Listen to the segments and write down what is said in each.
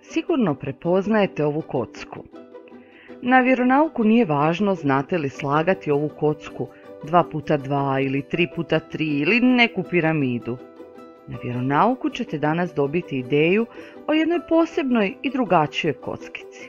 sigurno prepoznajete ovu kocku. Na vjeronauku nije važno znate li slagati ovu kocku 2x2 ili 3x3 ili neku piramidu. Na vjeronauku ćete danas dobiti ideju o jednoj posebnoj i drugačijoj kockici.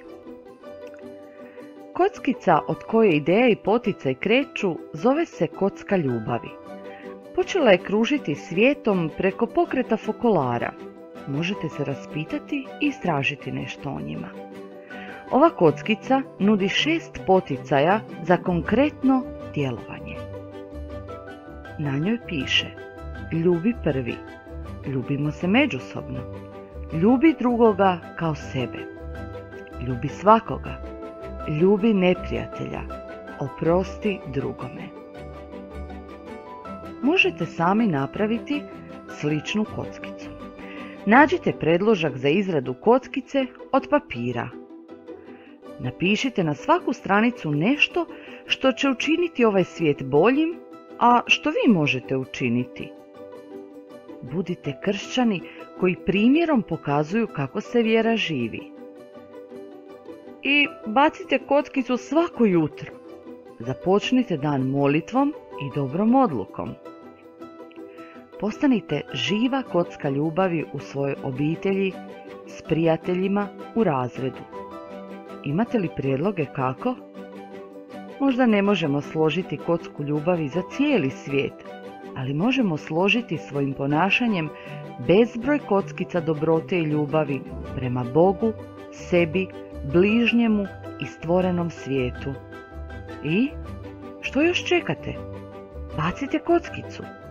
Kockica od koje ideja i poticaj kreću zove se kocka ljubavi. Počela je kružiti svijetom preko pokreta fokolara. Možete se raspitati i istražiti nešto o njima. Ova kockica nudi 6 poticaja za konkretno djelovanje. Na njoj piše: ljubi prvi, ljubimo se međusobno, ljubi drugoga kao sebe, ljubi svakoga, ljubi neprijatelja, oprosti drugome. Možete sami napraviti sličnu kockicu. Nađite predložak za izradu kockice od papira. Napišite na svaku stranicu nešto što će učiniti ovaj svijet boljim, a što vi možete učiniti. Budite kršćani koji primjerom pokazuju kako se vjera živi. I bacite kockicu svako jutro. Započnite dan molitvom i dobrom odlukom. Postanite živa kocka ljubavi u svojoj obitelji, s prijateljima, u razredu. Imate li prijedloge kako? Možda ne možemo složiti kocku ljubavi za cijeli svijet, ali možemo složiti svojim ponašanjem bezbroj kockica dobrote i ljubavi prema Bogu, sebi, bližnjemu i stvorenom svijetu. I što još čekate? Bacite kockicu.